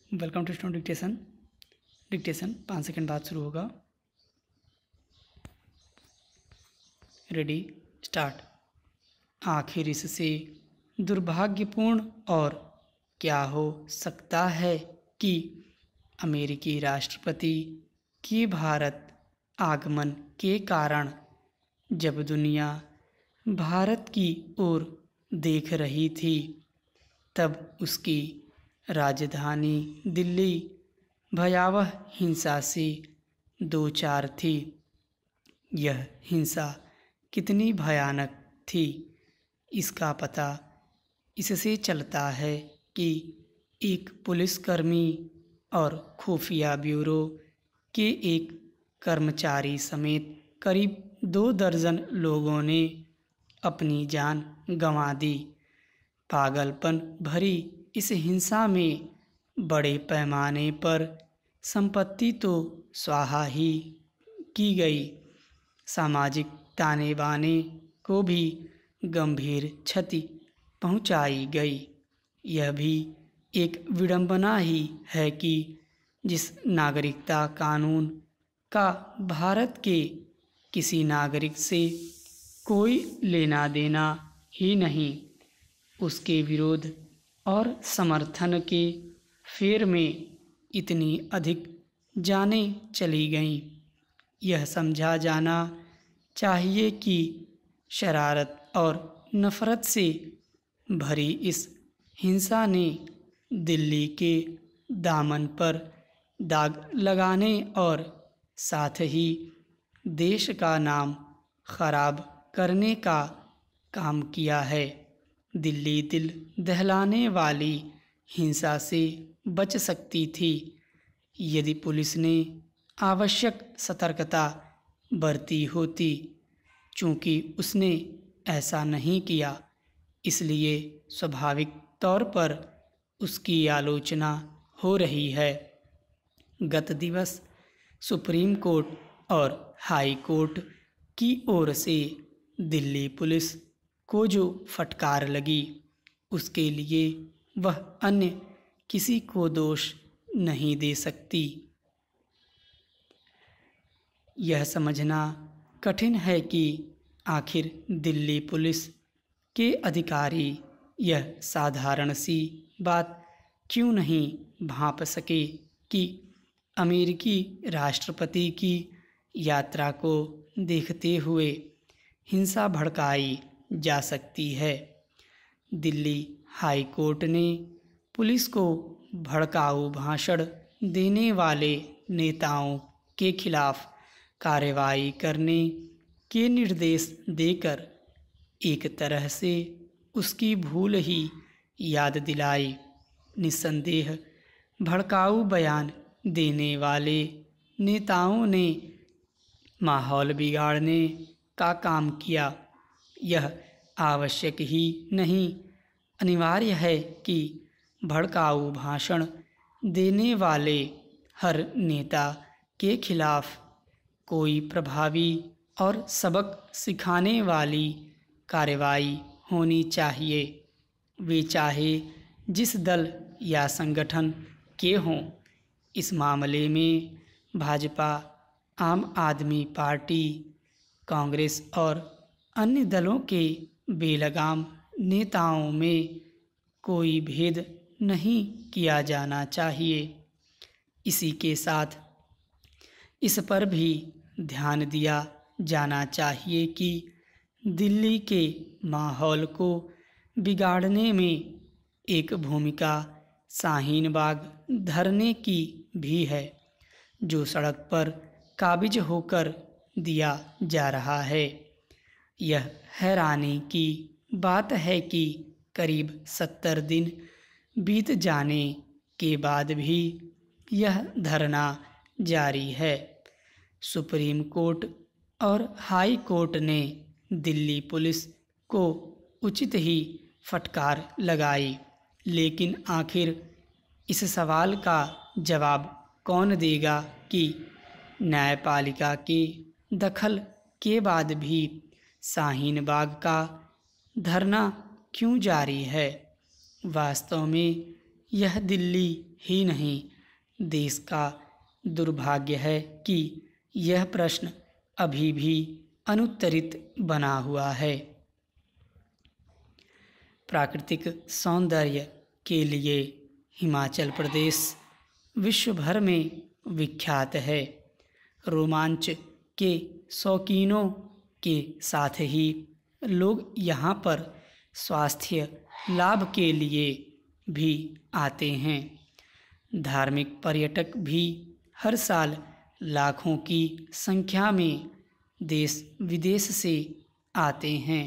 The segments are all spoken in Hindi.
Welcome to student dictation. Dictation 5 second बाद शुरू होगा। Ready start. आखिर इससे दुर्भाग्यपूर्ण और क्या हो सकता है कि अमेरिकी राष्ट्रपति के भारत आगमन के कारण जब दुनिया भारत की ओर देख रही थी तब उसकी राजधानी दिल्ली भयावह हिंसा से दो चार थी। यह हिंसा कितनी भयानक थी इसका पता इससे चलता है कि एक पुलिसकर्मी और खुफिया ब्यूरो के एक कर्मचारी समेत करीब 2 दर्जन लोगों ने अपनी जान गंवा दी। पागलपन भरी इस हिंसा में बड़े पैमाने पर संपत्ति तो स्वाहा ही की गई, सामाजिक ताने बाने को भी गंभीर क्षति पहुंचाई गई। यह भी एक विडंबना ही है कि जिस नागरिकता कानून का भारत के किसी नागरिक से कोई लेना देना ही नहीं, उसके विरोध और समर्थन के फेर में इतनी अधिक जानें चली गईं। यह समझा जाना चाहिए कि शरारत और नफ़रत से भरी इस हिंसा ने दिल्ली के दामन पर दाग लगाने और साथ ही देश का नाम खराब करने का काम किया है। दिल्ली दिल दहलाने वाली हिंसा से बच सकती थी यदि पुलिस ने आवश्यक सतर्कता बरती होती। चूँकि उसने ऐसा नहीं किया, इसलिए स्वाभाविक तौर पर उसकी आलोचना हो रही है। गत दिवस सुप्रीम कोर्ट और हाई कोर्ट की ओर से दिल्ली पुलिस को जो फटकार लगी, उसके लिए वह अन्य किसी को दोष नहीं दे सकती। यह समझना कठिन है कि आखिर दिल्ली पुलिस के अधिकारी यह साधारण सी बात क्यों नहीं भांप सके कि अमेरिकी राष्ट्रपति की यात्रा को देखते हुए हिंसा भड़काई जा सकती है। दिल्ली हाई कोर्ट ने पुलिस को भड़काऊ भाषण देने वाले नेताओं के खिलाफ कार्रवाई करने के निर्देश देकर एक तरह से उसकी भूल ही याद दिलाई। निस्संदेह भड़काऊ बयान देने वाले नेताओं ने माहौल बिगाड़ने का काम किया। यह आवश्यक ही नहीं, अनिवार्य है कि भड़काऊ भाषण देने वाले हर नेता के खिलाफ कोई प्रभावी और सबक सिखाने वाली कार्रवाई होनी चाहिए, वे चाहे जिस दल या संगठन के हों। इस मामले में भाजपा, आम आदमी पार्टी, कांग्रेस और अन्य दलों के बेलगाम नेताओं में कोई भेद नहीं किया जाना चाहिए। इसी के साथ इस पर भी ध्यान दिया जाना चाहिए कि दिल्ली के माहौल को बिगाड़ने में एक भूमिका शाहीन बाग धरने की भी है, जो सड़क पर काबिज होकर दिया जा रहा है। यह हैरानी की बात है कि करीब 70 दिन बीत जाने के बाद भी यह धरना जारी है। सुप्रीम कोर्ट और हाई कोर्ट ने दिल्ली पुलिस को उचित ही फटकार लगाई, लेकिन आखिर इस सवाल का जवाब कौन देगा कि न्यायपालिका के दखल के बाद भी शाहीन बाग का धरना क्यों जारी है। वास्तव में यह दिल्ली ही नहीं, देश का दुर्भाग्य है कि यह प्रश्न अभी भी अनुत्तरित बना हुआ है। प्राकृतिक सौंदर्य के लिए हिमाचल प्रदेश विश्व भर में विख्यात है। रोमांच के शौकीनों के साथ ही लोग यहाँ पर स्वास्थ्य लाभ के लिए भी आते हैं। धार्मिक पर्यटक भी हर साल लाखों की संख्या में देश विदेश से आते हैं।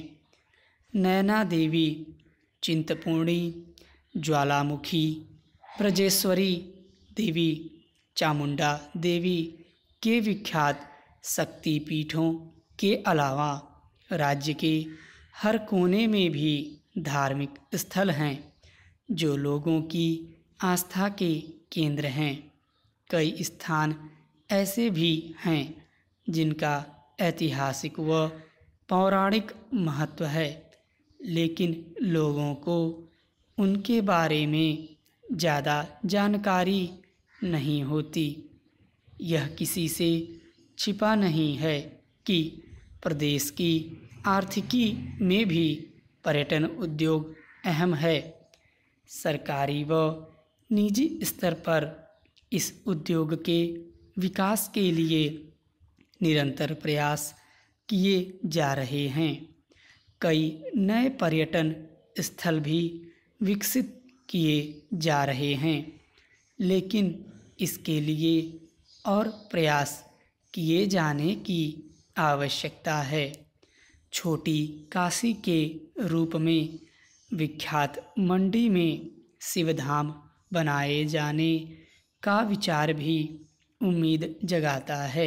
नैना देवी, चिंतपूर्णी, ज्वालामुखी, ब्रजेश्वरी देवी, चामुंडा देवी के विख्यात शक्तिपीठों के अलावा राज्य के हर कोने में भी धार्मिक स्थल हैं जो लोगों की आस्था के केंद्र हैं। कई स्थान ऐसे भी हैं जिनका ऐतिहासिक व पौराणिक महत्व है, लेकिन लोगों को उनके बारे में ज़्यादा जानकारी नहीं होती। यह किसी से छिपा नहीं है कि प्रदेश की आर्थिकी में भी पर्यटन उद्योग अहम है। सरकारी व निजी स्तर पर इस उद्योग के विकास के लिए निरंतर प्रयास किए जा रहे हैं। कई नए पर्यटन स्थल भी विकसित किए जा रहे हैं, लेकिन इसके लिए और प्रयास किए जाने की आवश्यकता है। छोटी काशी के रूप में विख्यात मंडी में शिवधाम बनाए जाने का विचार भी उम्मीद जगाता है।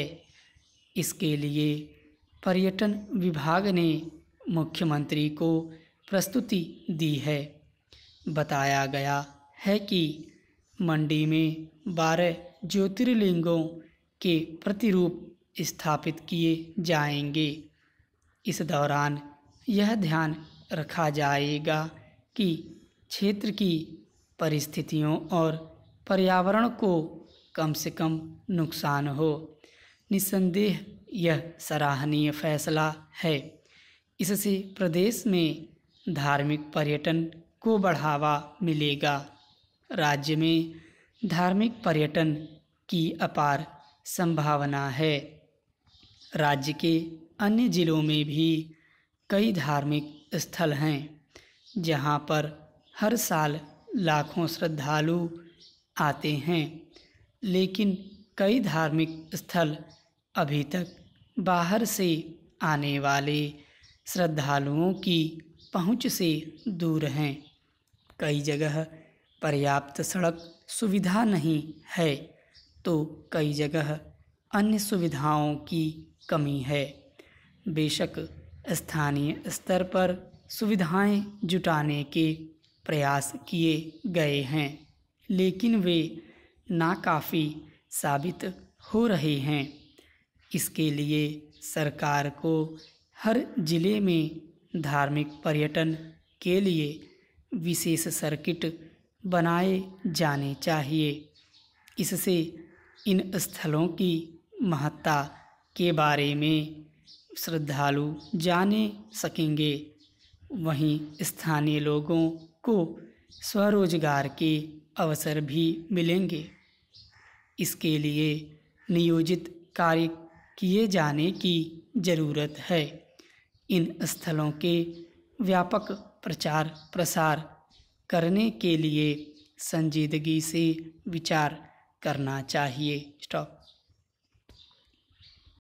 इसके लिए पर्यटन विभाग ने मुख्यमंत्री को प्रस्तुति दी है। बताया गया है कि मंडी में 12 ज्योतिर्लिंगों के प्रतिरूप स्थापित किए जाएंगे। इस दौरान यह ध्यान रखा जाएगा कि क्षेत्र की परिस्थितियों और पर्यावरण को कम से कम नुकसान हो। निस्संदेह यह सराहनीय फैसला है। इससे प्रदेश में धार्मिक पर्यटन को बढ़ावा मिलेगा। राज्य में धार्मिक पर्यटन की अपार संभावना है। राज्य के अन्य जिलों में भी कई धार्मिक स्थल हैं जहां पर हर साल लाखों श्रद्धालु आते हैं, लेकिन कई धार्मिक स्थल अभी तक बाहर से आने वाले श्रद्धालुओं की पहुंच से दूर हैं। कई जगह पर्याप्त सड़क सुविधा नहीं है, तो कई जगह अन्य सुविधाओं की कमी है। बेशक स्थानीय स्तर पर सुविधाएं जुटाने के प्रयास किए गए हैं, लेकिन वे नाकाफ़ी साबित हो रहे हैं। इसके लिए सरकार को हर जिले में धार्मिक पर्यटन के लिए विशेष सर्किट बनाए जाने चाहिए। इससे इन स्थलों की महत्ता के बारे में श्रद्धालु जाने सकेंगे। वहीं स्थानीय लोगों को स्वरोजगार के अवसर भी मिलेंगे। इसके लिए नियोजित कार्य किए जाने की ज़रूरत है। इन स्थलों के व्यापक प्रचार प्रसार करने के लिए संजीदगी से विचार करना चाहिए। स्टॉप।